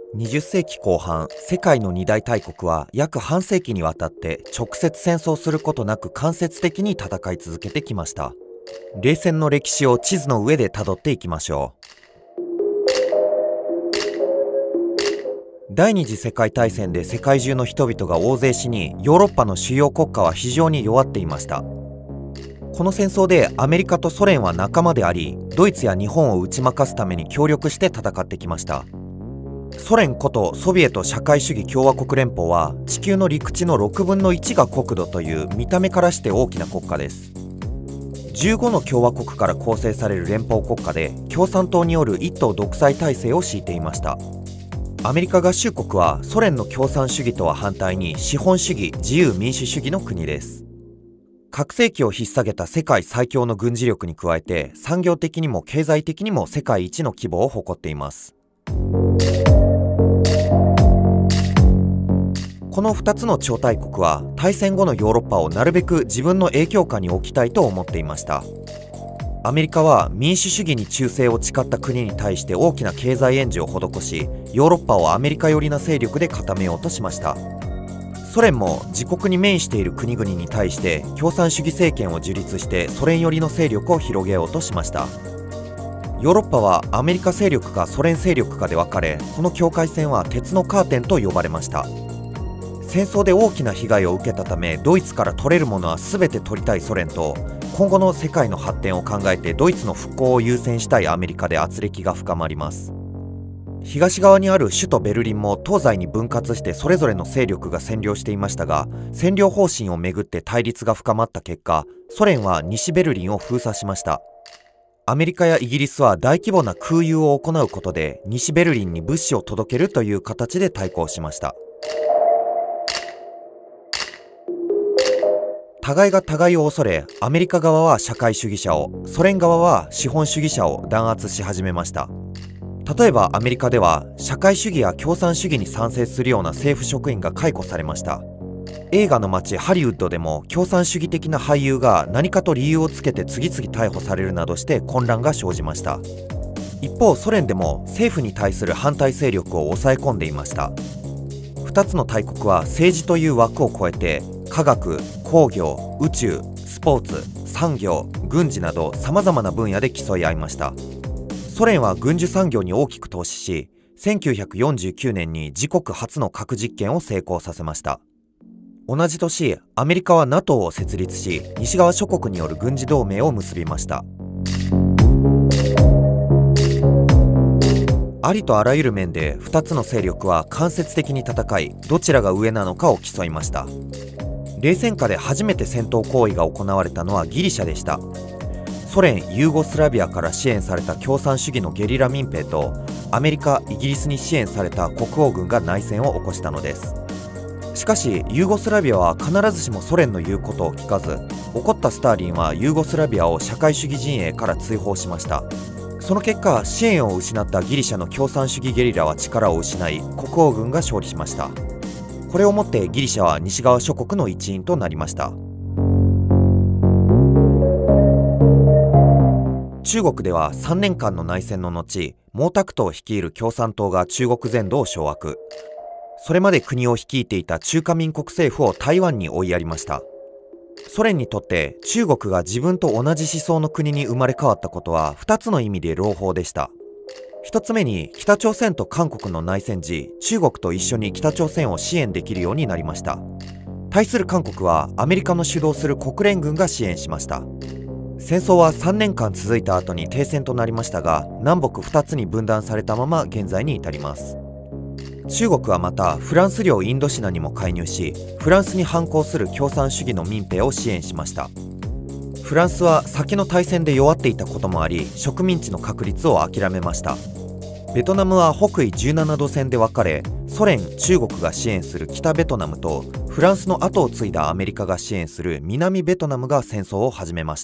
20世紀後半、世界の二大大国は約半世紀にわたって直接戦争することなく間接的に戦い続けてきました。冷戦の歴史を地図の上でたどっていきましょう。第二次世界大戦で世界中の人々が大勢死に、ヨーロッパの主要国家は非常に弱っていました。この戦争でアメリカとソ連は仲間であり、ドイツや日本を打ち負かすために協力して戦ってきました。ソ連ことソビエト社会主義共和国連邦は地球の陸地の6分の1が国土という見た目からして大きな国家です。15の共和国から構成される連邦国家で共産党による一党独裁体制を敷いていました。アメリカ合衆国はソ連の共産主義とは反対に資本主義自由民主主義の国です。核兵器を引っ提げた世界最強の軍事力に加えて産業的にも経済的にも世界一の規模を誇っています。この2つの超大国は大戦後のヨーロッパをなるべく自分の影響下に置きたいと思っていました。アメリカは民主主義に忠誠を誓った国に対して大きな経済援助を施し、ヨーロッパをアメリカ寄りな勢力で固めようとしました。ソ連も自国に面している国々に対して共産主義政権を樹立してソ連寄りの勢力を広げようとしました。ヨーロッパはアメリカ勢力かソ連勢力かで分かれ、この境界線は鉄のカーテンと呼ばれました。戦争で大きな被害を受けたため、ドイツから取れるものは全て取りたいソ連と、今後の世界の発展を考えてドイツの復興を優先したいアメリカで軋轢が深まります。東側にある首都ベルリンも東西に分割してそれぞれの勢力が占領していましたが、占領方針をめぐって対立が深まった結果、ソ連は西ベルリンを封鎖しました。アメリカやイギリスは大規模な空輸を行うことで西ベルリンに物資を届けるという形で対抗しました。互いが互いを恐れ、アメリカ側は社会主義者を、ソ連側は資本主義者を弾圧し始めました。例えばアメリカでは社会主義や共産主義に賛成するような政府職員が解雇されました。映画の街ハリウッドでも共産主義的な俳優が何かと理由をつけて次々逮捕されるなどして混乱が生じました。一方ソ連でも政府に対する反対勢力を抑え込んでいました。2つの大国は政治という枠を超えて科学、工業、宇宙、スポーツ、産業、軍事などさまざまな分野で競い合いました。ソ連は軍需産業に大きく投資し、1949年に自国初の核実験を成功させました。同じ年、アメリカは NATO を設立し、西側諸国による軍事同盟を結びました。ありとあらゆる面で2つの勢力は間接的に戦い、どちらが上なのかを競いました。冷戦下で初めて戦闘行為が行われたのはギリシャでした。ソ連・ユーゴスラビアから支援された共産主義のゲリラ民兵とアメリカ・イギリスに支援された国王軍が内戦を起こしたのです。しかしユーゴスラビアは必ずしもソ連の言うことを聞かず、怒ったスターリンはユーゴスラビアを社会主義陣営から追放しました。その結果、支援を失ったギリシャの共産主義ゲリラは力を失い、国王軍が勝利しました。これをもってギリシャは西側諸国の一員となりました。中国では3年間の内戦の後、毛沢東率いる共産党が中国全土を掌握。それまで国を率いていた中華民国政府を台湾に追いやりました。ソ連にとって中国が自分と同じ思想の国に生まれ変わったことは2つの意味で朗報でした。1つ目に、北朝鮮と韓国の内戦時、中国と一緒に北朝鮮を支援できるようになりました。対する韓国はアメリカの主導する国連軍が支援しました。戦争は3年間続いた後に停戦となりましたが、南北2つに分断されたまま現在に至ります。中国はまたフランス領インドシナにも介入し、フランスに反抗する共産主義の民兵を支援しました。フランスは先の大戦で弱っていたこともあり、植民地の確立を諦めました。ベトナムは北緯17度線で分かれ、ソ連・中国が支援する北ベトナムとフランスの後を継いだアメリカが支援する南ベトナムが戦争を始めました。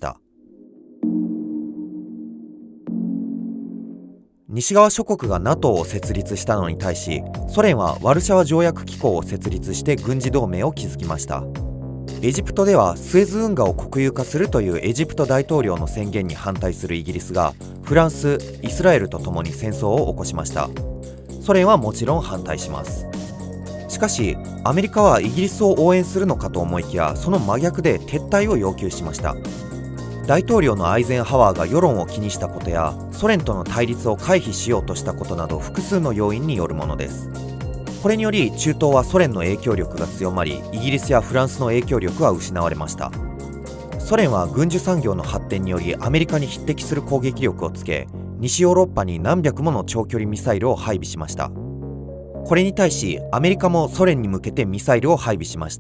西側諸国が NATO を設立したのに対し、ソ連はワルシャワ条約機構を設立して軍事同盟を築きました。エジプトではスエズ運河を国有化するというエジプト大統領の宣言に反対するイギリスがフランス、イスラエルと共に戦争を起こしました。 ソ連はもちろん反対します。しかしアメリカはイギリスを応援するのかと思いきや、その真逆で撤退を要求しました。大統領のアイゼンハワーが世論を気にしたことや、ソ連との対立を回避しようとしたことなど複数の要因によるものです。これにより中東はソ連の影響力が強まり、イギリスやフランスの影響力は失われました。ソ連は軍需産業の発展によりアメリカに匹敵する攻撃力をつけ、西ヨーロッパに何百もの長距離ミサイルを配備しました。これに対しアメリカもソ連に向けてミサイルを配備しました。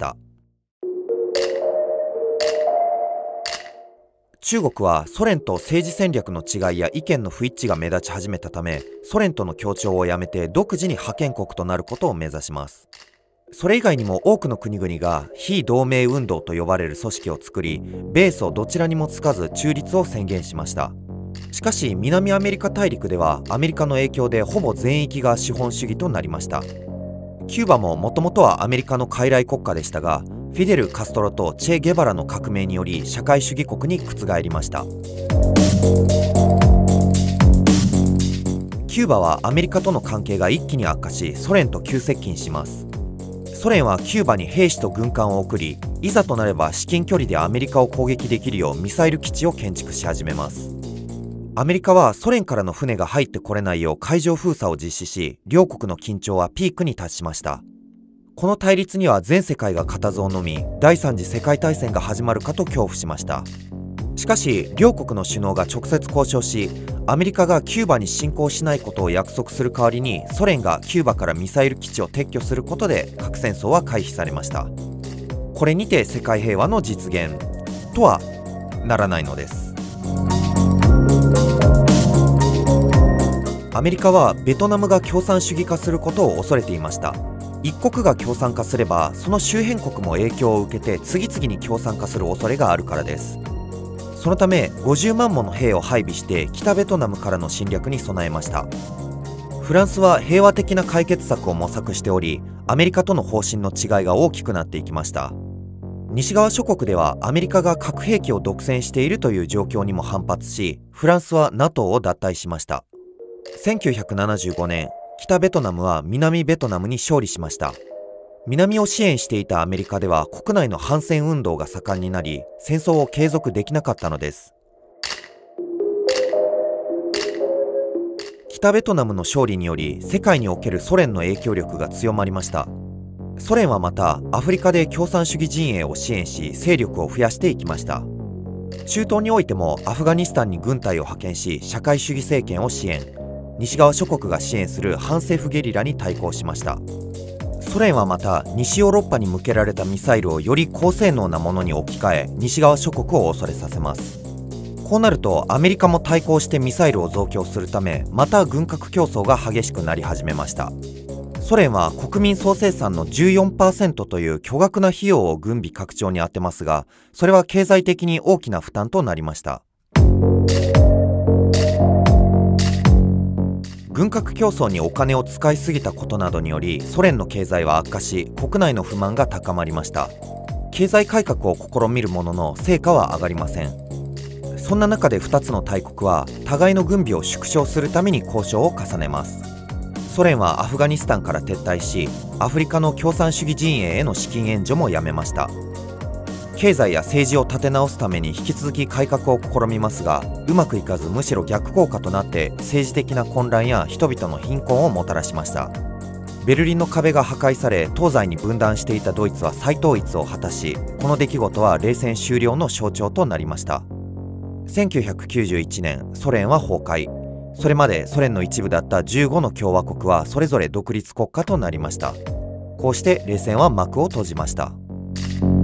中国はソ連と政治戦略の違いや意見の不一致が目立ち始めたため、ソ連との協調をやめて独自に覇権国となることを目指します。それ以外にも多くの国々が非同盟運動と呼ばれる組織を作り、米ソどちらにもつかず中立を宣言しました。しかし南アメリカ大陸ではアメリカの影響でほぼ全域が資本主義となりました。キューバももともとはアメリカの傀儡国家でしたが、フィデル・カストロとチェ・ゲバラの革命により社会主義国に覆りました。キューバはアメリカとの関係が一気に悪化し、ソ連と急接近します。ソ連はキューバに兵士と軍艦を送り、いざとなれば至近距離でアメリカを攻撃できるようミサイル基地を建築し始めます。アメリカはソ連からの船が入ってこれないよう海上封鎖を実施し、両国の緊張はピークに達しました。この対立には全世界が固唾を飲み、第三次世界大戦が始まるかと恐怖しました。しかし両国の首脳が直接交渉し、アメリカがキューバに侵攻しないことを約束する代わりに、ソ連がキューバからミサイル基地を撤去することで核戦争は回避されました。これにて世界平和の実現とはならないのです。アメリカはベトナムが共産主義化することを恐れていました。一国が共産化すれば、その周辺国も影響を受けて次々に共産化する恐れがあるからです。そのため50万もの兵を配備して北ベトナムからの侵略に備えました。フランスは平和的な解決策を模索しており、アメリカとの方針の違いが大きくなっていきました。西側諸国ではアメリカが核兵器を独占しているという状況にも反発し、フランスは NATO を脱退しました。1975年、北ベトナムは南ベトナムに勝利しました。南を支援していたアメリカでは国内の反戦運動が盛んになり、戦争を継続できなかったのです。北ベトナムの勝利により世界におけるソ連の影響力が強まりました。ソ連はまたアフリカで共産主義陣営を支援し、勢力を増やしていきました。中東においてもアフガニスタンに軍隊を派遣し、社会主義政権を支援。西側諸国が支援する反政府ゲリラに対抗しました。ソ連はまた西ヨーロッパに向けられたミサイルをより高性能なものに置き換え、西側諸国を恐れさせます。こうなるとアメリカも対抗してミサイルを増強するため、また軍拡競争が激しくなり始めました。ソ連は国民総生産の 14% という巨額な費用を軍備拡張に充てますが、それは経済的に大きな負担となりました。軍拡競争にお金を使いすぎたことなどにより、ソ連の経済は悪化し、国内の不満が高まりました。経済改革を試みるものの成果は上がりません。そんな中で2つの大国は互いの軍備を縮小するために交渉を重ねます。ソ連はアフガニスタンから撤退し、アフリカの共産主義陣営への資金援助もやめました。経済や政治を立て直すために引き続き改革を試みますが、うまくいかずむしろ逆効果となって政治的な混乱や人々の貧困をもたらしました。ベルリンの壁が破壊され、東西に分断していたドイツは再統一を果たし、この出来事は冷戦終了の象徴となりました。1991年、ソ連は崩壊。それまでソ連の一部だった15の共和国はそれぞれ独立国家となりました。こうして冷戦は幕を閉じました。